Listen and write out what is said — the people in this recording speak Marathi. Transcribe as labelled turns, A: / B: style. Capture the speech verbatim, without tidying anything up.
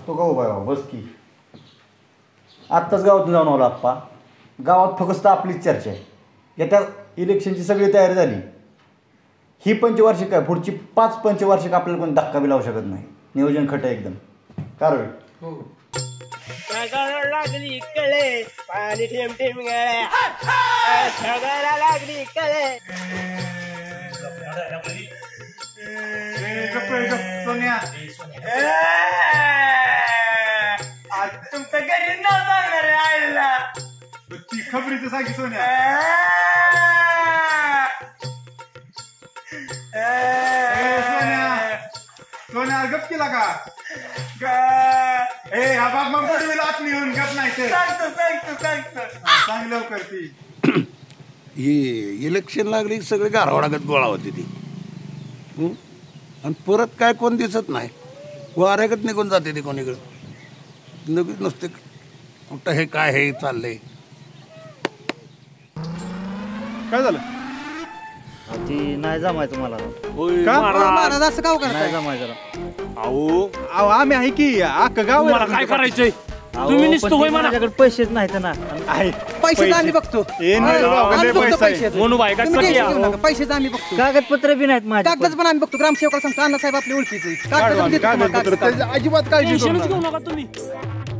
A: तो का उभा आहे बस की. आत्ताच गावातून जाऊन आलो आप्पा. गावात फक्त आपलीच चर्चा आहे. येत्या इलेक्शनची सगळी तयारी झाली. ही पंचवार्षिक आहे, पुढची पाच पंचवार्षिक आपल्याला कोणी धक्का बी लावू शकत नाही. नियोजन खट आहे एकदम. कारण
B: हो लागली कळे पाणी ठेम ठेम गळ्या लागली कळे. तुमचं घरी न सांगणार आईला
C: ती खबरीचं सांगी सोन्या. सोन्या सोन्या गप केला का ए हा बाप मग पडवीला आपली येऊन गप नाही तर
B: सांगतो सांगतो सांगतो
C: सांग लवकर ती.
D: ही इलेक्शन लागली सगळे गारवाडागत गोळा होती ती आणि परत काय कोण दिसत नाही. वाऱ्यागत निघून जाते ती कोणीकडे लगेच नसते कुठं हे काय हे चाललंय.
C: काय झालं
A: ती नाही जमायचं मला.
E: महाराज असं गाव
A: नाही
E: करताय
A: जमायचं.
C: अहो अहो आम्ही आहे की अख्खं गाव
F: मला काय करायचंय तुम्ही निसतो होय म्हणा.
A: माझ्याकडे पैसेच नाहीत ना.
C: आहे
E: पैसे आम्ही बघतो
C: ए नाही
E: आम्ही
C: गावाकडे
E: बघतो
C: पैसा आहे.
E: पैशाचं.
F: म्हणू बाय
E: तुम्ही
F: काय
E: टेन्शन घेऊ नका, पैशाचं आम्ही बघतो.
A: कागदपत्र बी नाहीत माझे.
E: कागदाचं पण आम्ही बघतो. ग्रामसेवकाला सांगतो अण्णासाहेब आपल्या ओळखीचे
C: काढू आम्ही कागदपत्र त्याची अजिबात काळजी करू
F: टेन्शनच
C: नका.
F: घेऊ नका तुम्ही.